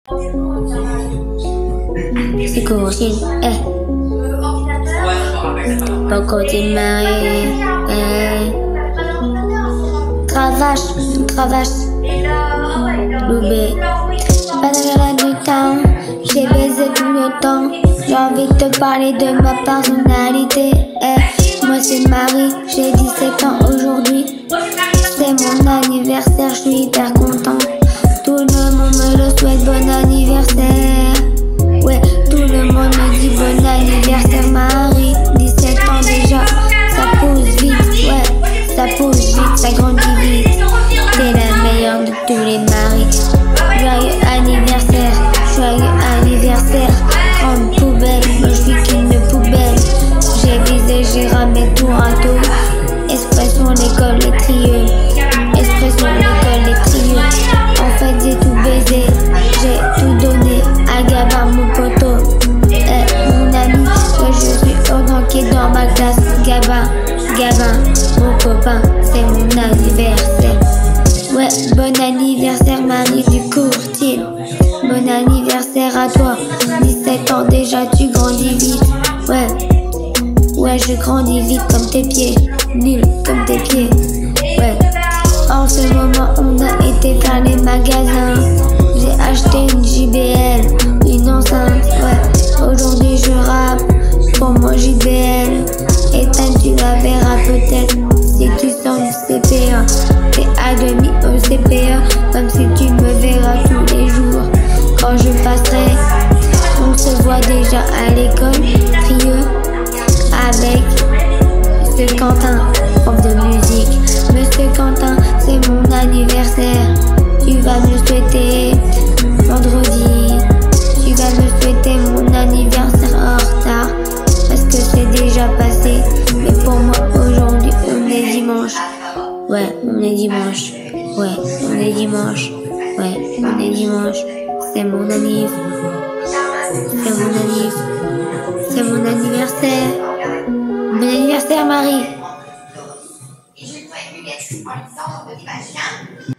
C'est courtine, Poco t'es marié, cravache, loubé. Pas de la du temps, j'ai baisé tout le temps. J'ai envie de te parler de ma personnalité. Moi c'est Marie, j'ai 17 ans aujourd'hui. C'est mon anniversaire, je suis hyper content. Tout le monde me le souhaite, bon anniversaire. Ouais, tout le monde me dit bon anniversaire Marie. 17 ans déjà, ça pousse vite, ouais, ça pousse vite, ça grandit vite. T'es la meilleure de tous les maris. Joyeux anniversaire, grande poubelle, moi je suis qu'une poubelle. J'ai visé, j'ai ramé tour à tour. Expression l'école, les trieux. Expression l'école, les trieux. En fait j'ai tout baisé, j'ai tout donné à Gabin, mon poteau. Mon ami, moi je suis autant qui est dans ma classe. Gabin, mon copain, c'est mon anniversaire. Ouais, bon anniversaire Marie du courtier. Bon anniversaire à toi. 17 ans déjà, tu grandis vite. Ouais, je grandis vite comme tes pieds. Nul comme tes pieds. Ouais. En ce moment, on a été faire les magasins. J'ai acheté une JBL, une enceinte. Ouais, aujourd'hui je rappe pour mon JBL. Ethan, tu la verras peut-être si tu sens du CPA. T'es à demi au CPA, comme si tu me verras tous les jours. Quand je passerai, on se voit déjà à l'école, trieux, avec Monsieur Quentin, prof de musique. Monsieur Quentin, c'est mon anniversaire. Tu vas me souhaiter vendredi. Tu vas me souhaiter mon anniversaire en retard, parce que c'est déjà passé. Mais pour moi, aujourd'hui, on est dimanche. Ouais, on est dimanche. Ouais, on est dimanche. Ouais, on est dimanche. C'est mon anniv. C'est mon anniv. C'est mon anniversaire. Bon anniversaire, Marie.